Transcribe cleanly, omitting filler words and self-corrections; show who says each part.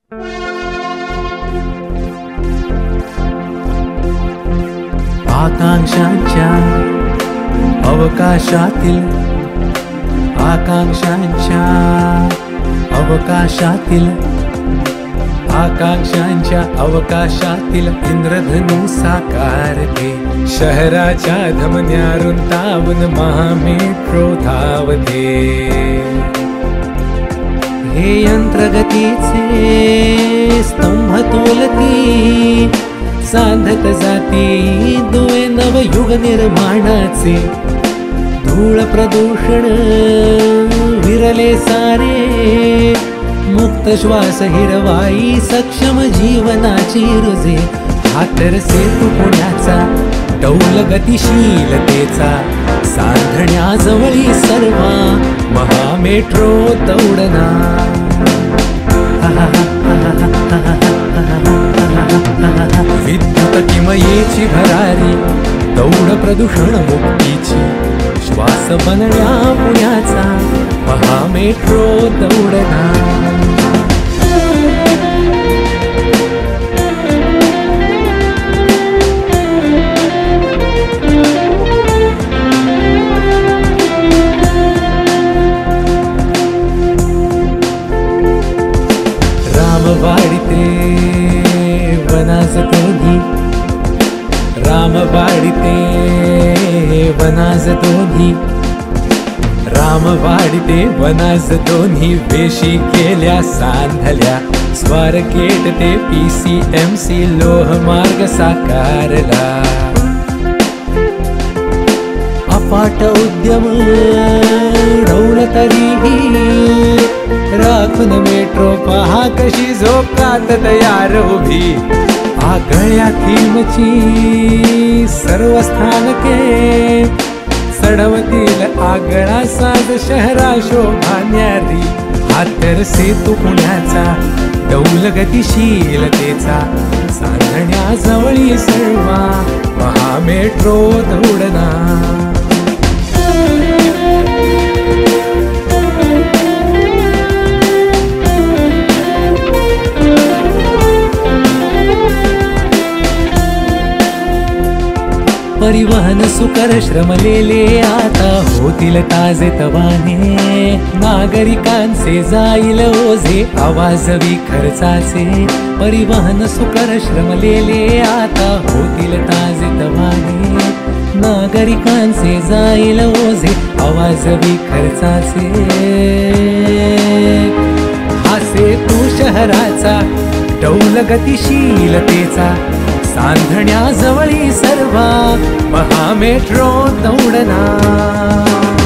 Speaker 1: आकांक्षांच्या अवकाशातील, आकांक्षांच्या अवकाशातील, आकांक्षांच्या अवकाशातील इंद्रधनु साकारते. शहराच्या धमन्या रुंदावून महामेट्रो धावते. हे यंत्रगतीचे स्तंभ तोलती, सांधत जाती दुवे नवयुग निर्माणाचे. धूळ प्रदूषण विरले सारे, मुक्त श्वास हिरवाई सक्षम जीवनाची रुजे. हा तर सेतू पुण्याचा डौल गतिशीलतेचा, सांधण्याजवळी सर्वा महामेट्रो दौडना. विद्युत किमयेची भरारी, दौड प्रदूषण मुक्तीची. श्वास बनण्या पुण्याचा महामेट्रो दौडना. रामवाडिते वनाज दोन्ही, रामवाडिते वनाज दोन्ही, रामवाडिते वनाज दोन्ही. वेशी केल्या सांधल्या स्वारगेट ते PCMC लोहमार्ग साकारला. अपाट उद्यम डौल तरीही, राखून मेट्रो पहा कशी झोकात तयार उभी. आगळ्या थीमची सर्व स्थानके, चढवतील आगळा साज शहरा शोभा न्यारी. हा तर सेतू पुण्याचा डौल गतिशीलतेचा, सांधण्याजवळी सर्वा महामेट्रो दौडना. परिवहन सुकर श्रमलेले आता होतील ताजे तवाने. नागरिकांचे जाईल ओझे आवाजवी खर्चाचे. परिवहन सुकर श्रमलेले आता होतील ताजे तवाने. नागरिकांचे जाईल ओझे आवाजवी खर्चाचे. हा सेतू शहराचा डौल गतिशीलतेचा, सांधण्याजवळी सर्वा महामेट्रो दौडना.